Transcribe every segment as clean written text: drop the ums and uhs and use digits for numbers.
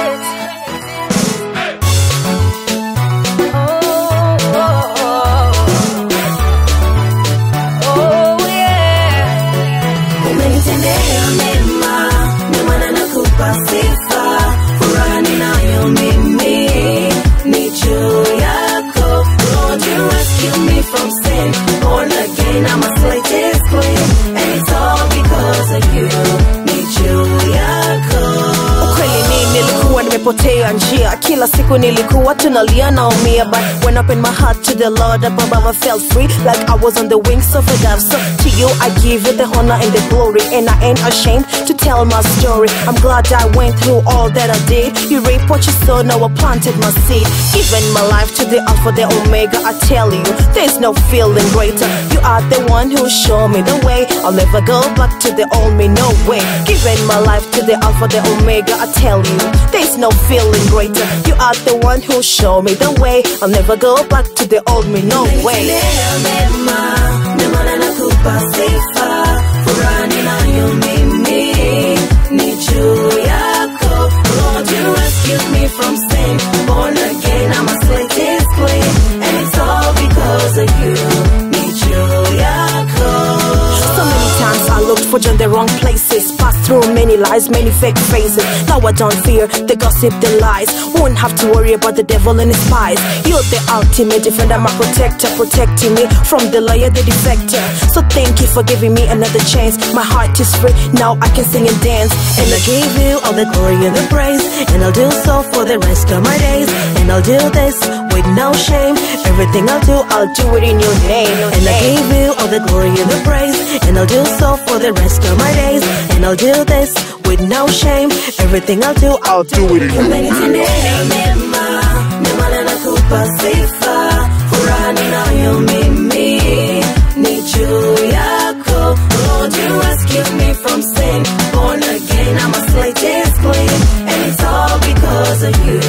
Potea njia kila siku nilikuwa tunalia naumia, but when I opened my heart to the Lord above, I felt free like I was on the wings of a dove. So to you I give you the honor and the glory, and I ain't ashamed to tell my story. I'm glad I went through all that I did. You reap what you sow, now I planted my seed. Giving my life to the Alpha, the Omega. I tell you, there's no feeling greater. You are the one who showed me the way. I'll never go back to the old me, no way. Giving my life to the Alpha, the Omega. I tell you, there's no feeling greater. You are the one who showed me the way. I'll never go back to the old me, no way. Lord, you rescued me from sin. Born again, I'm a slate is clean, and it's all because of you. So many times I looked for you in the wrong places, passed through many lies, many fake faces. Now I don't fear the gossip, the lies. Won't have to worry about the devil and his spies. You're the ultimate defender, my protector, protecting me from the liar, the defector. So thank you for giving me another chance. My heart is free, now I can sing and dance. And I give you all the glory and the praise, and I'll do so for the rest of my days. And I'll do this with no shame. Everything I'll do it in your name. And I give you all the glory and the praise, and I'll do so for the rest of my days. And I'll do this with no shame. Everything I'll do it in your name. Lord, you rescued me from sin. Born again, I'm a slate is clean, and it's all because of you.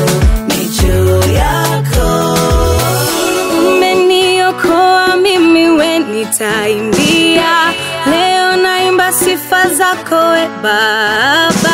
Umeniokoa mimi we nitaimbia, leo naimba sifa zako we Baba.